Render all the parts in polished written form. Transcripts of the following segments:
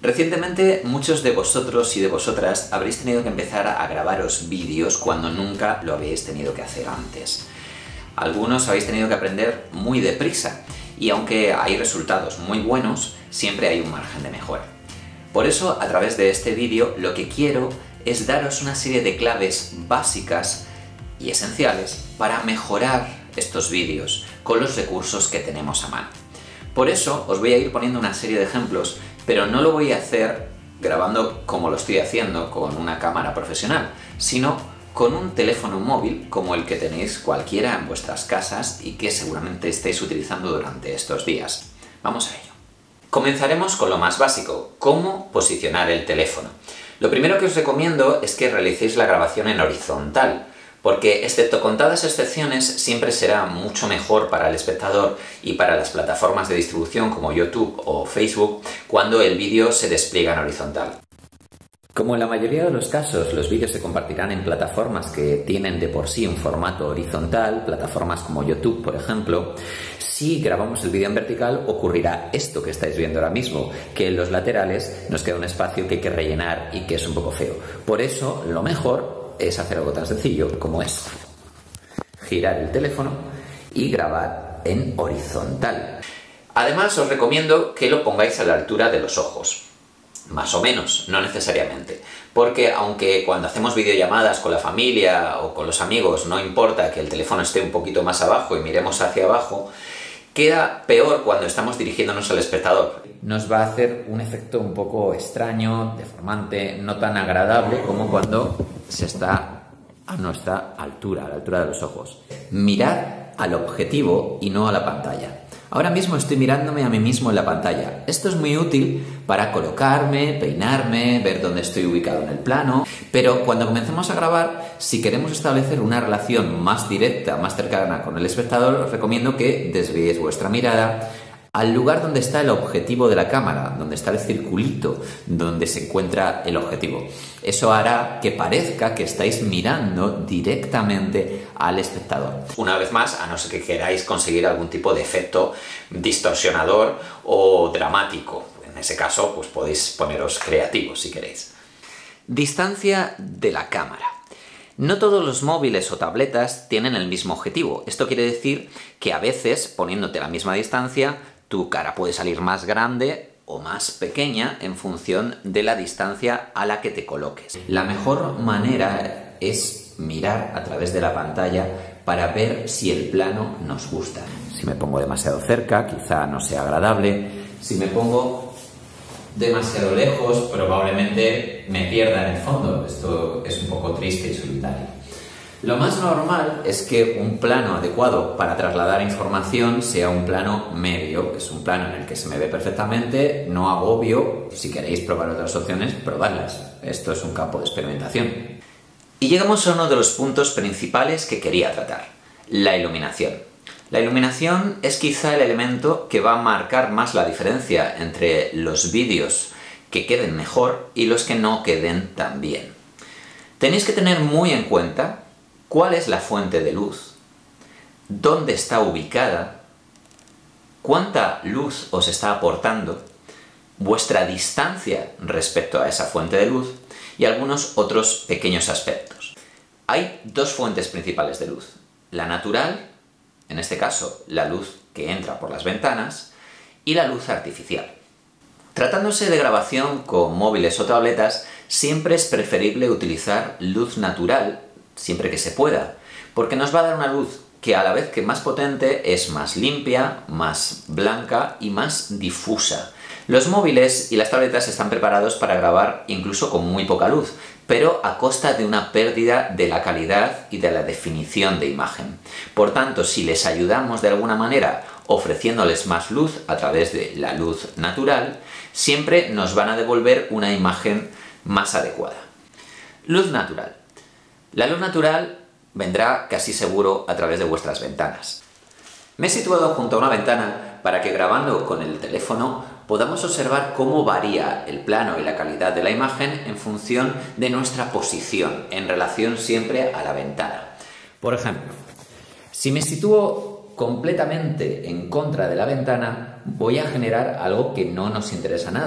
Recientemente muchos de vosotros y de vosotras habréis tenido que empezar a grabaros vídeos cuando nunca lo habéis tenido que hacer antes. Algunos habéis tenido que aprender muy deprisa y aunque hay resultados muy buenos, siempre hay un margen de mejora. Por eso, a través de este vídeo, lo que quiero es daros una serie de claves básicas y esenciales para mejorar estos vídeos con los recursos que tenemos a mano. Por eso os voy a ir poniendo una serie de ejemplos, pero no lo voy a hacer grabando como lo estoy haciendo con una cámara profesional, sino con un teléfono móvil como el que tenéis cualquiera en vuestras casas y que seguramente estéis utilizando durante estos días. Vamos a ello. Comenzaremos con lo más básico, cómo posicionar el teléfono. Lo primero que os recomiendo es que realicéis la grabación en horizontal, porque excepto contadas excepciones siempre será mucho mejor para el espectador y para las plataformas de distribución como YouTube o Facebook cuando el vídeo se despliega en horizontal. Como en la mayoría de los casos los vídeos se compartirán en plataformas que tienen de por sí un formato horizontal, plataformas como YouTube por ejemplo, si grabamos el vídeo en vertical ocurrirá esto que estáis viendo ahora mismo, que en los laterales nos queda un espacio que hay que rellenar y que es un poco feo. Por eso lo mejor es hacer algo tan sencillo como es girar el teléfono y grabar en horizontal. Además os recomiendo que lo pongáis a la altura de los ojos. Más o menos, no necesariamente. Porque aunque cuando hacemos videollamadas con la familia o con los amigos no importa que el teléfono esté un poquito más abajo y miremos hacia abajo, queda peor cuando estamos dirigiéndonos al espectador. Nos va a hacer un efecto un poco extraño, deformante, no tan agradable como cuando se está a nuestra altura, a la altura de los ojos. Mirad al objetivo y no a la pantalla. Ahora mismo estoy mirándome a mí mismo en la pantalla. Esto es muy útil para colocarme, peinarme, ver dónde estoy ubicado en el plano, pero cuando comencemos a grabar, si queremos establecer una relación más directa, más cercana con el espectador, os recomiendo que desviéis vuestra mirada al lugar donde está el objetivo de la cámara, donde está el circulito, donde se encuentra el objetivo. Eso hará que parezca que estáis mirando directamente al espectador. Una vez más, a no ser que queráis conseguir algún tipo de efecto distorsionador o dramático. En ese caso, pues podéis poneros creativos si queréis. Distancia de la cámara. No todos los móviles o tabletas tienen el mismo objetivo. Esto quiere decir que a veces, poniéndote a la misma distancia, tu cara puede salir más grande o más pequeña en función de la distancia a la que te coloques. La mejor manera es mirar a través de la pantalla para ver si el plano nos gusta. Si me pongo demasiado cerca, quizá no sea agradable. Si me pongo demasiado lejos, probablemente me pierda en el fondo. Esto es un poco triste y solitario. Lo más normal es que un plano adecuado para trasladar información sea un plano medio, que es un plano en el que se me ve perfectamente, no agobio. Si queréis probar otras opciones, probadlas. Esto es un campo de experimentación. Y llegamos a uno de los puntos principales que quería tratar, la iluminación. La iluminación es quizá el elemento que va a marcar más la diferencia entre los vídeos que queden mejor y los que no queden tan bien. Tenéis que tener muy en cuenta cuál es la fuente de luz, dónde está ubicada, cuánta luz os está aportando, vuestra distancia respecto a esa fuente de luz y algunos otros pequeños aspectos. Hay dos fuentes principales de luz, la natural, en este caso la luz que entra por las ventanas, y la luz artificial. Tratándose de grabación con móviles o tabletas, siempre es preferible utilizar luz natural, siempre que se pueda, porque nos va a dar una luz que a la vez que más potente es más limpia, más blanca y más difusa. Los móviles y las tabletas están preparados para grabar incluso con muy poca luz, pero a costa de una pérdida de la calidad y de la definición de imagen. Por tanto, si les ayudamos de alguna manera ofreciéndoles más luz a través de la luz natural, siempre nos van a devolver una imagen más adecuada. Luz natural. La luz natural vendrá casi seguro a través de vuestras ventanas. Me he situado junto a una ventana para que grabando con el teléfono podamos observar cómo varía el plano y la calidad de la imagen en función de nuestra posición, en relación siempre a la ventana. Por ejemplo, si me sitúo completamente en contra de la ventana, voy a generar algo que no nos interesa nada.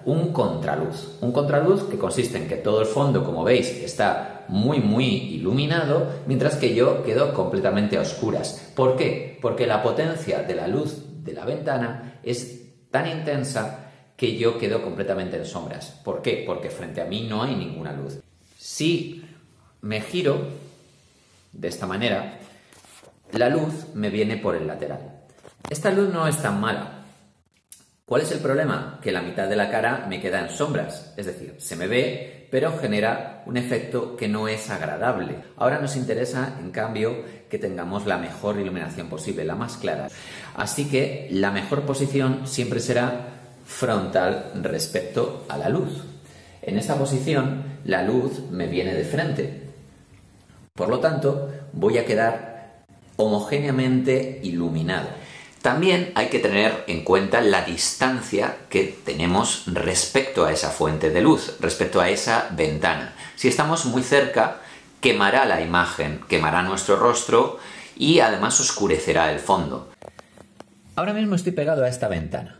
un contraluz. Un contraluz que consiste en que todo el fondo, como veis, está muy iluminado, mientras que yo quedo completamente a oscuras. ¿Por qué? Porque la potencia de la luz de la ventana es tan intensa que yo quedo completamente en sombras. ¿Por qué? Porque frente a mí no hay ninguna luz. Si me giro de esta manera, la luz me viene por el lateral. Esta luz no es tan mala. ¿Cuál es el problema? Que la mitad de la cara me queda en sombras, es decir, se me ve, pero genera un efecto que no es agradable. Ahora nos interesa, en cambio, que tengamos la mejor iluminación posible, la más clara. Así que la mejor posición siempre será frontal respecto a la luz. En esta posición, la luz me viene de frente. Por lo tanto, voy a quedar homogéneamente iluminado. También hay que tener en cuenta la distancia que tenemos respecto a esa fuente de luz, respecto a esa ventana. Si estamos muy cerca, quemará la imagen, quemará nuestro rostro y además oscurecerá el fondo. Ahora mismo estoy pegado a esta ventana.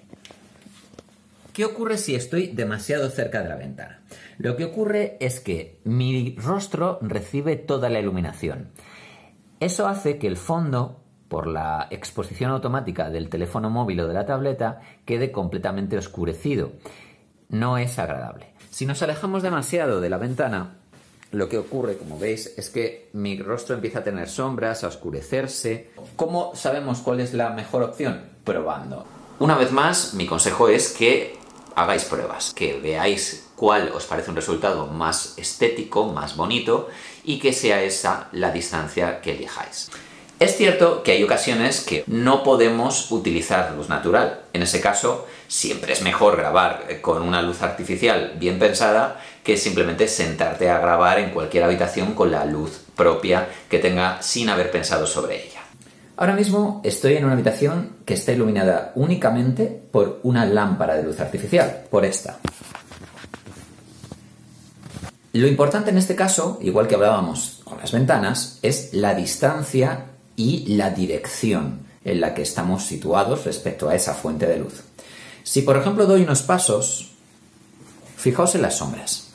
¿Qué ocurre si estoy demasiado cerca de la ventana? Lo que ocurre es que mi rostro recibe toda la iluminación. Eso hace que el fondo, por la exposición automática del teléfono móvil o de la tableta, quede completamente oscurecido. No es agradable. Si nos alejamos demasiado de la ventana, lo que ocurre, como veis, es que mi rostro empieza a tener sombras, a oscurecerse. ¿Cómo sabemos cuál es la mejor opción? Probando. Una vez más, mi consejo es que hagáis pruebas, que veáis cuál os parece un resultado más estético, más bonito, y que sea esa la distancia que elijáis. Es cierto que hay ocasiones que no podemos utilizar luz natural. En ese caso, siempre es mejor grabar con una luz artificial bien pensada que simplemente sentarte a grabar en cualquier habitación con la luz propia que tenga sin haber pensado sobre ella. Ahora mismo estoy en una habitación que está iluminada únicamente por una lámpara de luz artificial, por esta. Lo importante en este caso, igual que hablábamos con las ventanas, es la distancia y la dirección en la que estamos situados respecto a esa fuente de luz. Si por ejemplo doy unos pasos, fijaos en las sombras.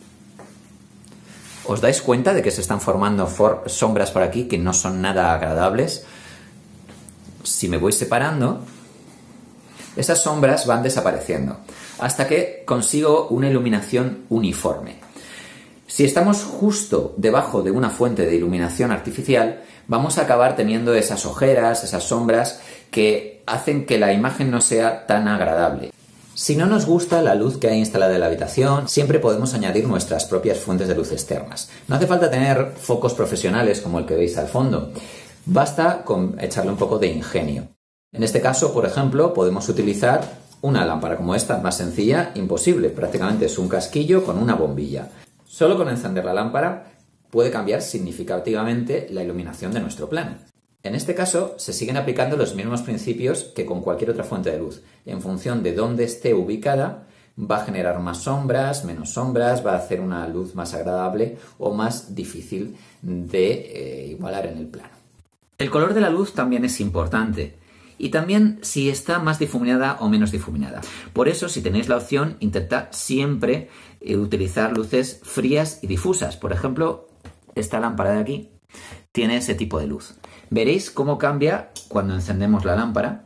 ¿Os dais cuenta de que se están formando sombras por aquí que no son nada agradables? Si me voy separando, esas sombras van desapareciendo hasta que consigo una iluminación uniforme. Si estamos justo debajo de una fuente de iluminación artificial, vamos a acabar teniendo esas ojeras, esas sombras que hacen que la imagen no sea tan agradable. Si no nos gusta la luz que hay instalada en la habitación, siempre podemos añadir nuestras propias fuentes de luz externas. No hace falta tener focos profesionales como el que veis al fondo. Basta con echarle un poco de ingenio. En este caso, por ejemplo, podemos utilizar una lámpara como esta, más sencilla, imposible. Prácticamente es un casquillo con una bombilla. Solo con encender la lámpara puede cambiar significativamente la iluminación de nuestro plano. En este caso, se siguen aplicando los mismos principios que con cualquier otra fuente de luz. En función de dónde esté ubicada, va a generar más sombras, menos sombras, va a hacer una luz más agradable o más difícil de igualar en el plano. El color de la luz también es importante. Y también si está más difuminada o menos difuminada. Por eso, si tenéis la opción, intentad siempre utilizar luces frías y difusas. Por ejemplo, esta lámpara de aquí tiene ese tipo de luz. Veréis cómo cambia cuando encendemos la lámpara.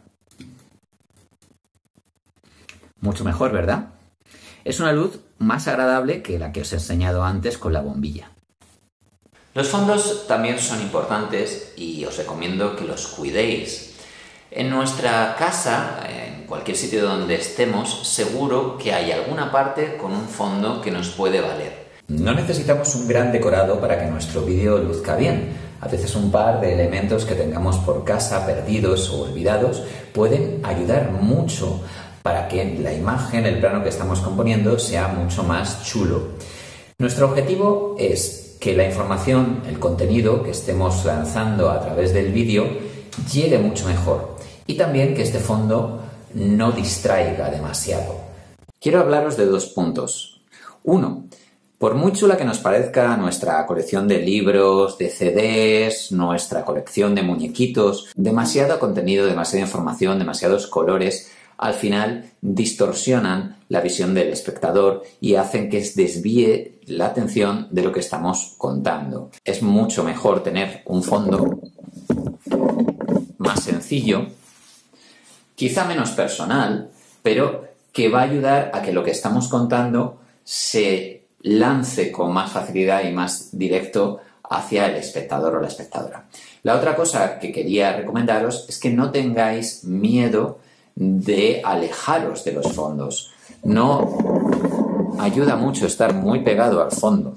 Mucho mejor, ¿verdad? Es una luz más agradable que la que os he enseñado antes con la bombilla. Los fondos también son importantes y os recomiendo que los cuidéis. En nuestra casa, en cualquier sitio donde estemos, seguro que hay alguna parte con un fondo que nos puede valer. No necesitamos un gran decorado para que nuestro vídeo luzca bien. A veces un par de elementos que tengamos por casa perdidos o olvidados pueden ayudar mucho para que la imagen, el plano que estamos componiendo sea mucho más chulo. Nuestro objetivo es que la información, el contenido que estemos lanzando a través del vídeo llegue mucho mejor. Y también que este fondo no distraiga demasiado. Quiero hablaros de dos puntos. Uno, por muy chula que nos parezca nuestra colección de libros, de CDs, nuestra colección de muñequitos, demasiado contenido, demasiada información, demasiados colores, al final distorsionan la visión del espectador y hacen que se desvíe la atención de lo que estamos contando. Es mucho mejor tener un fondo más sencillo, quizá menos personal, pero que va a ayudar a que lo que estamos contando se lance con más facilidad y más directo hacia el espectador o la espectadora. La otra cosa que quería recomendaros es que no tengáis miedo de alejaros de los fondos. No ayuda mucho estar muy pegado al fondo.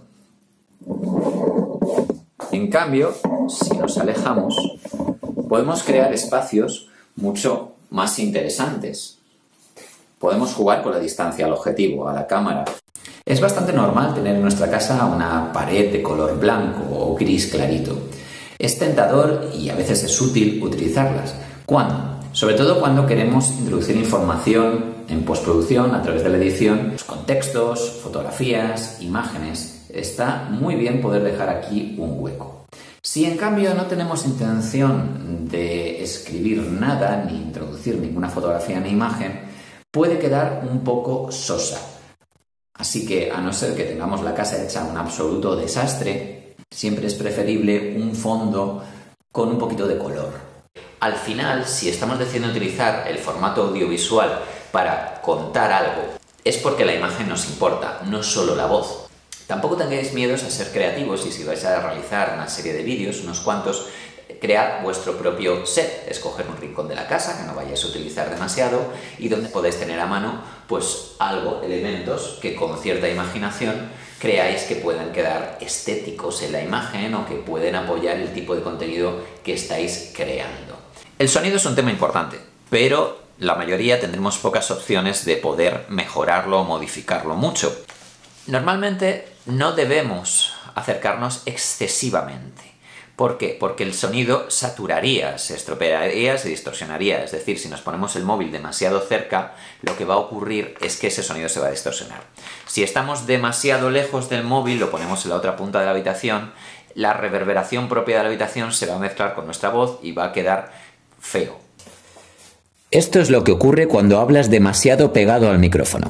En cambio, si nos alejamos, podemos crear espacios mucho más interesantes. Podemos jugar con la distancia al objetivo, a la cámara. Es bastante normal tener en nuestra casa una pared de color blanco o gris clarito. Es tentador y a veces es útil utilizarlas. ¿Cuándo? Sobre todo cuando queremos introducir información en postproducción a través de la edición, los contextos, fotografías, imágenes. Está muy bien poder dejar aquí un hueco. Si en cambio no tenemos intención de escribir nada ni introducir ninguna fotografía ni imagen, puede quedar un poco sosa. Así que, a no ser que tengamos la casa hecha un absoluto desastre, siempre es preferible un fondo con un poquito de color. Al final, si estamos decidiendo utilizar el formato audiovisual para contar algo, es porque la imagen nos importa, no solo la voz. Tampoco tengáis miedos a ser creativos y si vais a realizar una serie de vídeos, unos cuantos, cread vuestro propio set, escoger un rincón de la casa que no vayáis a utilizar demasiado y donde podéis tener a mano pues elementos que con cierta imaginación creáis que puedan quedar estéticos en la imagen o que pueden apoyar el tipo de contenido que estáis creando. El sonido es un tema importante, pero la mayoría tendremos pocas opciones de poder mejorarlo o modificarlo mucho. Normalmente no debemos acercarnos excesivamente. ¿Por qué? Porque el sonido saturaría, se estropearía, se distorsionaría. Es decir, si nos ponemos el móvil demasiado cerca, lo que va a ocurrir es que ese sonido se va a distorsionar. Si estamos demasiado lejos del móvil, lo ponemos en la otra punta de la habitación, la reverberación propia de la habitación se va a mezclar con nuestra voz y va a quedar feo. Esto es lo que ocurre cuando hablas demasiado pegado al micrófono.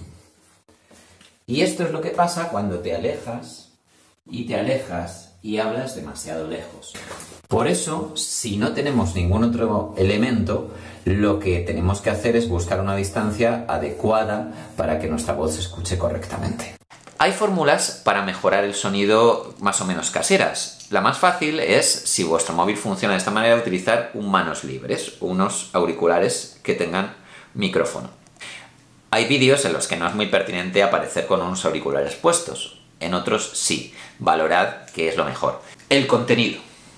Y esto es lo que pasa cuando te alejas y hablas demasiado lejos. Por eso, si no tenemos ningún otro elemento, lo que tenemos que hacer es buscar una distancia adecuada para que nuestra voz se escuche correctamente. Hay fórmulas para mejorar el sonido más o menos caseras. La más fácil es, si vuestro móvil funciona de esta manera, utilizar un manos libres, unos auriculares que tengan micrófono. Hay vídeos en los que no es muy pertinente aparecer con unos auriculares puestos. En otros sí. Valorad qué es lo mejor. El contenido.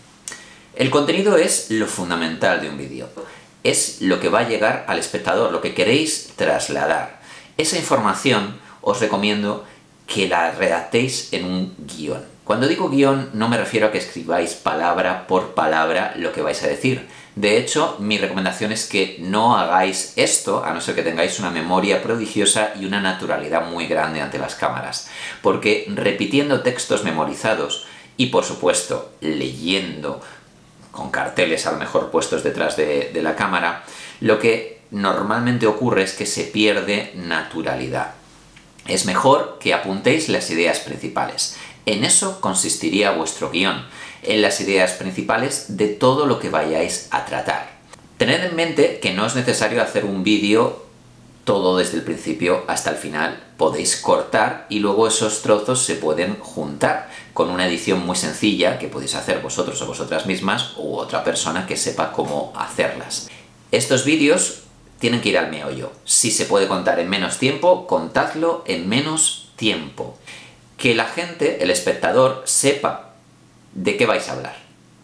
El contenido es lo fundamental de un vídeo. Es lo que va a llegar al espectador, lo que queréis trasladar. Esa información os recomiendo que la redactéis en un guión. Cuando digo guión no me refiero a que escribáis palabra por palabra lo que vais a decir. De hecho, mi recomendación es que no hagáis esto, a no ser que tengáis una memoria prodigiosa y una naturalidad muy grande ante las cámaras. Porque repitiendo textos memorizados y, por supuesto, leyendo con carteles a lo mejor puestos detrás de la cámara, lo que normalmente ocurre es que se pierde naturalidad. Es mejor que apuntéis las ideas principales. En eso consistiría vuestro guión, en las ideas principales de todo lo que vayáis a tratar. Tened en mente que no es necesario hacer un vídeo todo desde el principio hasta el final. Podéis cortar y luego esos trozos se pueden juntar con una edición muy sencilla que podéis hacer vosotros o vosotras mismas u otra persona que sepa cómo hacerlas. Estos vídeos tienen que ir al meollo. Si se puede contar en menos tiempo, contadlo en menos tiempo. Que la gente, el espectador, sepa de qué vais a hablar.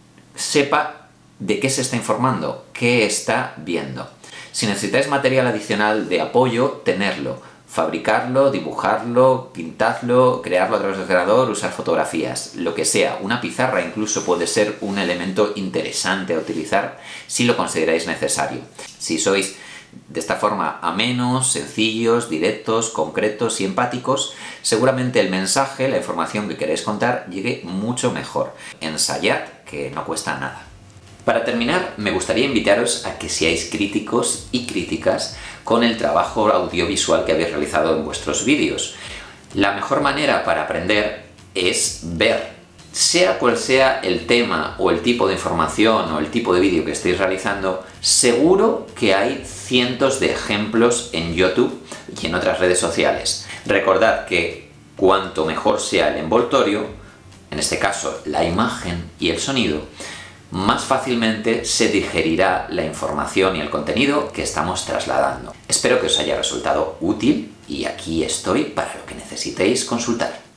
Sepa de qué se está informando, qué está viendo. Si necesitáis material adicional de apoyo, tenerlo. Fabricarlo, dibujarlo, pintadlo, crearlo a través del ordenador, usar fotografías, lo que sea. Una pizarra incluso puede ser un elemento interesante a utilizar si lo consideráis necesario. Si sois de esta forma amenos, sencillos, directos, concretos y empáticos, seguramente el mensaje, la información que queréis contar llegue mucho mejor. Ensayad, que no cuesta nada. Para terminar, me gustaría invitaros a que seáis críticos y críticas con el trabajo audiovisual que habéis realizado en vuestros vídeos. La mejor manera para aprender es ver. Sea cual sea el tema o el tipo de información o el tipo de vídeo que estéis realizando, seguro que hay cientos de ejemplos en YouTube y en otras redes sociales. Recordad que cuanto mejor sea el envoltorio, en este caso la imagen y el sonido, más fácilmente se digerirá la información y el contenido que estamos trasladando. Espero que os haya resultado útil y aquí estoy para lo que necesitéis consultar.